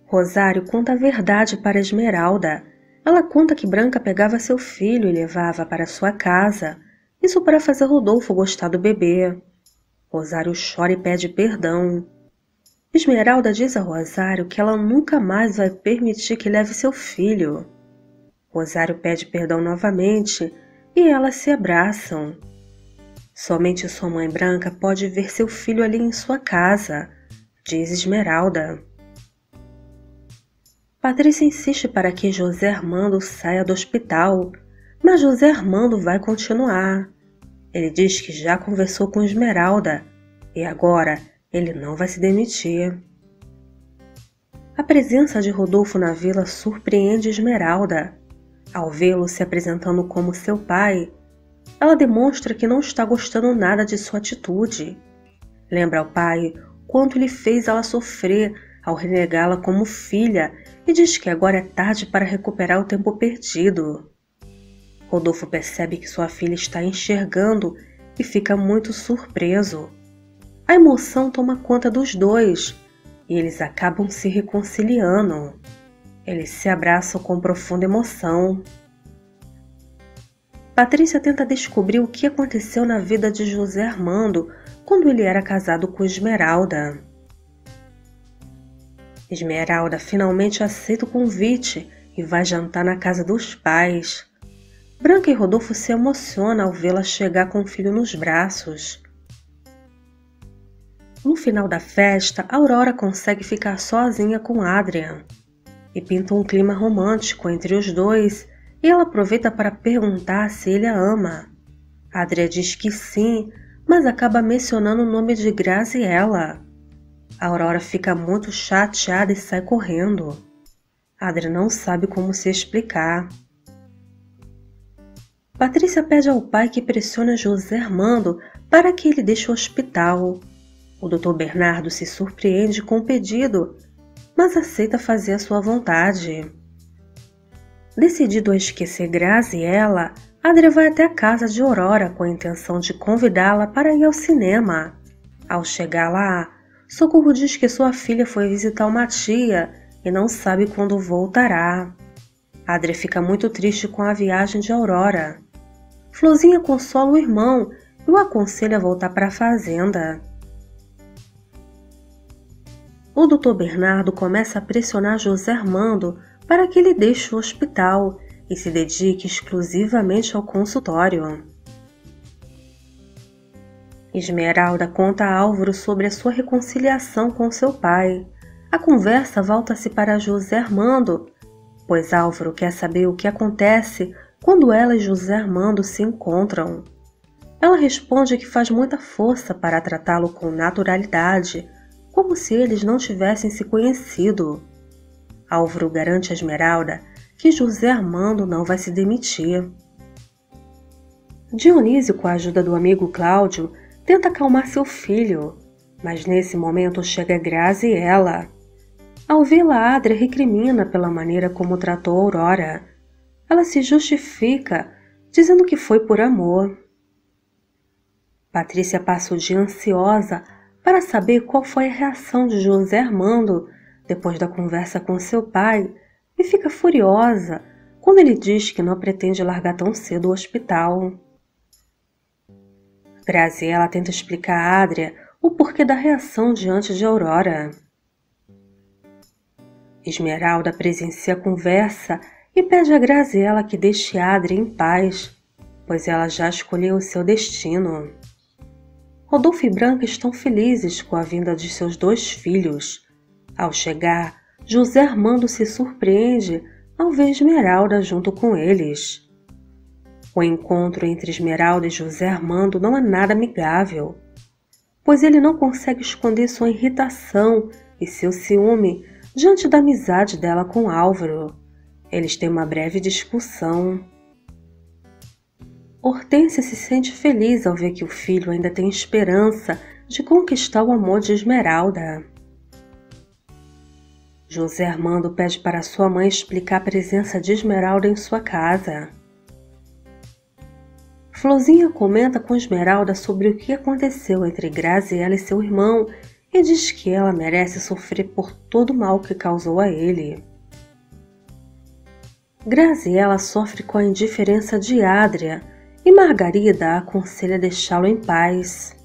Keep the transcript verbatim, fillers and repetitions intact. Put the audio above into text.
Rosário conta a verdade para Esmeralda. Ela conta que Branca pegava seu filho e levava para sua casa, isso para fazer Rodolfo gostar do bebê. Rosário chora e pede perdão. Esmeralda diz a Rosário que ela nunca mais vai permitir que leve seu filho. Rosário pede perdão novamente e elas se abraçam. Somente sua mãe Branca pode ver seu filho ali em sua casa, diz Esmeralda. Patrícia insiste para que José Armando saia do hospital, mas José Armando vai continuar. Ele diz que já conversou com Esmeralda e agora ele não vai se demitir. A presença de Rodolfo na vila surpreende Esmeralda. Ao vê-lo se apresentando como seu pai, ela demonstra que não está gostando nada de sua atitude. Lembra ao pai quanto ele fez ela sofrer ao renegá-la como filha e diz que agora é tarde para recuperar o tempo perdido. Rodolfo percebe que sua filha está enxergando e fica muito surpreso. A emoção toma conta dos dois e eles acabam se reconciliando. Eles se abraçam com profunda emoção. Patrícia tenta descobrir o que aconteceu na vida de José Armando quando ele era casado com Esmeralda. Esmeralda finalmente aceita o convite e vai jantar na casa dos pais. Branca e Rodolfo se emocionam ao vê-la chegar com o filho nos braços. No final da festa, Aurora consegue ficar sozinha com Adrian e pinta um clima romântico entre os dois e ela aproveita para perguntar se ele a ama. Adrian diz que sim, mas acaba mencionando o nome de Graziella. Aurora fica muito chateada e sai correndo. Adrian não sabe como se explicar. Patrícia pede ao pai que pressione José Armando para que ele deixe o hospital. O doutor Bernardo se surpreende com o pedido, mas aceita fazer a sua vontade. Decidido a esquecer Graziella, Adrian vai até a casa de Aurora com a intenção de convidá-la para ir ao cinema. Ao chegar lá, Socorro diz que sua filha foi visitar uma tia e não sabe quando voltará. Adrian fica muito triste com a viagem de Aurora. Florzinha consola o irmão e o aconselha a voltar para a fazenda. O doutor Bernardo começa a pressionar José Armando para que ele deixe o hospital e se dedique exclusivamente ao consultório. Esmeralda conta a Álvaro sobre a sua reconciliação com seu pai. A conversa volta-se para José Armando, pois Álvaro quer saber o que acontece quando ela e José Armando se encontram. Ela responde que faz muita força para tratá-lo com naturalidade, como se eles não tivessem se conhecido. Álvaro garante a Esmeralda que José Armando não vai se demitir. Dionísio, com a ajuda do amigo Cláudio, tenta acalmar seu filho, mas nesse momento chega Graziella. Ao vê-la, Adria recrimina pela maneira como tratou Aurora. Ela se justifica, dizendo que foi por amor. Patrícia passa o dia ansiosa para saber qual foi a reação de José Armando depois da conversa com seu pai e fica furiosa quando ele diz que não pretende largar tão cedo o hospital. Graziella tenta explicar a Adria o porquê da reação diante de Aurora. Esmeralda presencia a conversa e pede a Graziella que deixe Adria em paz, pois ela já escolheu o seu destino. Rodolfo e Branca estão felizes com a vinda de seus dois filhos. Ao chegar, José Armando se surpreende ao ver Esmeralda junto com eles. O encontro entre Esmeralda e José Armando não é nada amigável, pois ele não consegue esconder sua irritação e seu ciúme diante da amizade dela com Álvaro. Eles têm uma breve discussão. Hortência se sente feliz ao ver que o filho ainda tem esperança de conquistar o amor de Esmeralda. José Armando pede para sua mãe explicar a presença de Esmeralda em sua casa. Florzinha comenta com Esmeralda sobre o que aconteceu entre Graziella e seu irmão e diz que ela merece sofrer por todo o mal que causou a ele. Graziella sofre com a indiferença de Adria e Margarida a aconselha deixá-lo em paz.